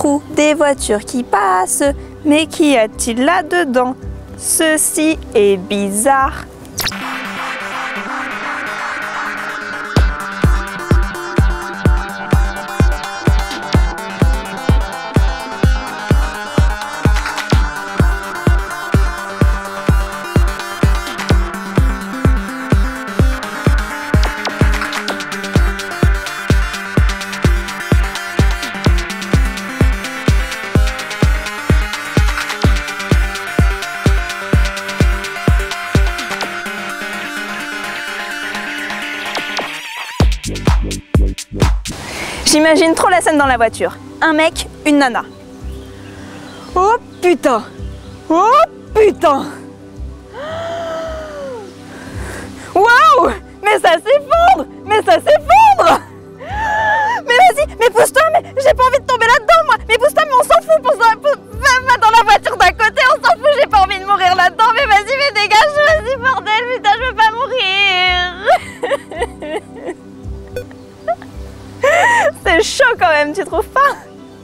trous, des voitures qui passent. Mais qu'y a-t-il là-dedans? Ceci est bizarre. J'imagine trop la scène dans la voiture. Un mec, une nana. Oh putain! Oh putain! Waouh! Mais ça s'effondre! Mais ça s'effondre! Mais vas-y, mais pousse-toi, mais j'ai pas envie de tomber là-dedans moi! Mais pousse-toi, mais on s'en fout! Va dans la voiture d'à côté, on s'en fout, j'ai pas envie de mourir là-dedans! Mais vas-y, mais dégage, vas-y, bordel, putain, je veux pas mourir! C'est chaud quand même, tu trouves pas?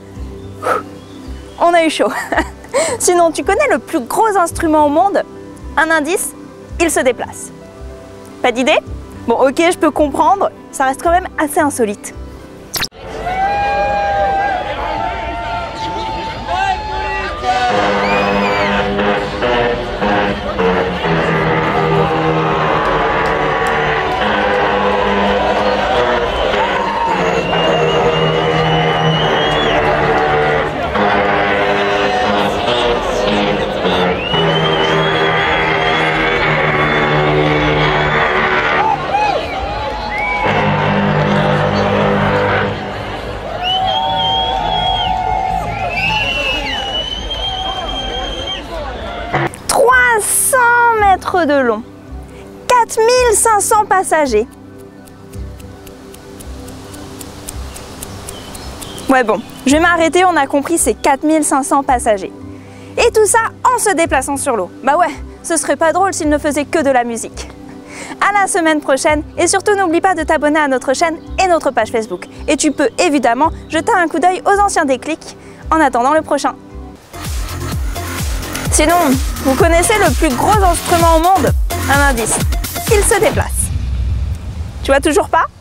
On a eu chaud. Sinon, tu connais le plus gros instrument au monde? Un indice, il se déplace. Pas d'idée? Bon, ok, je peux comprendre, ça reste quand même assez insolite. De long, 4500 passagers. Ouais bon, je vais m'arrêter, on a compris, c'est 4500 passagers. Et tout ça en se déplaçant sur l'eau. Bah ouais, ce serait pas drôle s'il ne faisait que de la musique. À la semaine prochaine et surtout n'oublie pas de t'abonner à notre chaîne et notre page Facebook. Et tu peux évidemment jeter un coup d'œil aux anciens déclics en attendant le prochain. Sinon, vous connaissez le plus gros instrument au monde? Un indice, il se déplace. Tu vois toujours pas?